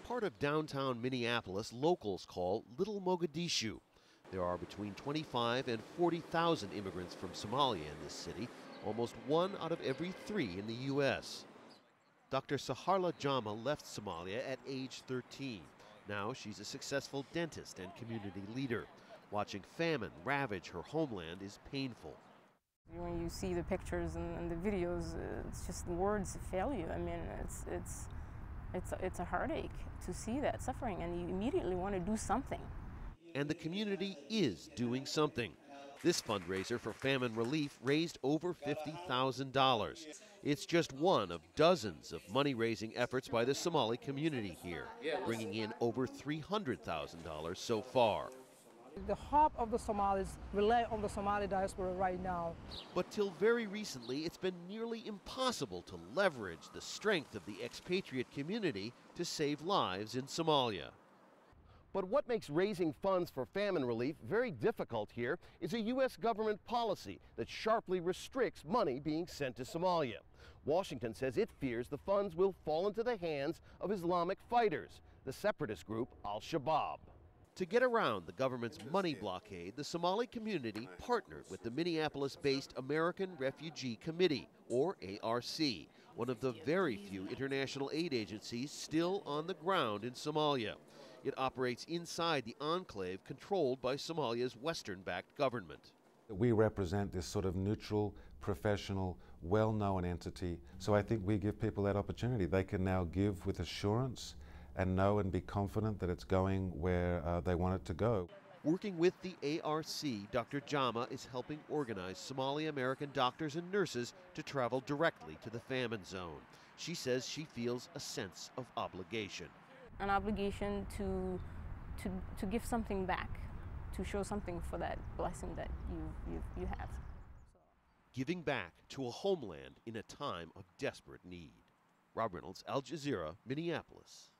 part of downtown Minneapolis locals call Little Mogadishu. There are between 25 and 40,000 immigrants from Somalia in this city, almost 1 out of every 3 in the U.S. Dr. Saharla Jama left Somalia at age 13. Now she's a successful dentist and community leader. Watching famine ravage her homeland is painful. When you see the pictures and the videos, it's just words fail you. I mean, it's a heartache to see that suffering, and you immediately want to do something. And the community is doing something. This fundraiser for famine relief raised over $50,000. It's just one of dozens of money-raising efforts by the Somali community here, bringing in over $300,000 so far. The hope of the Somalis rely on the Somali diaspora right now. But till very recently, it's been nearly impossible to leverage the strength of the expatriate community to save lives in Somalia. But what makes raising funds for famine relief very difficult here is a U.S. government policy that sharply restricts money being sent to Somalia. Washington says it fears the funds will fall into the hands of Islamic fighters, the separatist group Al-Shabaab. To get around the government's money blockade, the Somali community partnered with the Minneapolis-based American Refugee Committee, or ARC, one of the very few international aid agencies still on the ground in Somalia. It operates inside the enclave controlled by Somalia's Western-backed government. We represent this sort of neutral, professional, well-known entity, so I think we give people that opportunity. They can now give with assurance and know and be confident that it's going where they want it to go. Working with the ARC, Dr. Jama is helping organize Somali-American doctors and nurses to travel directly to the famine zone. She says she feels a sense of obligation. An obligation to give something back, to show something for that blessing that you have. Giving back to a homeland in a time of desperate need. Rob Reynolds, Al Jazeera, Minneapolis.